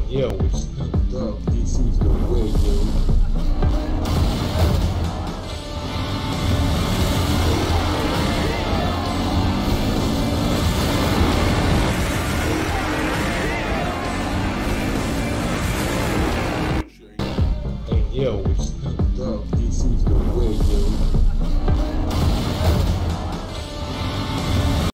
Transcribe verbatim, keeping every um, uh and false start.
Yeah, which stuff gets me the way, yo. Hey, yo, which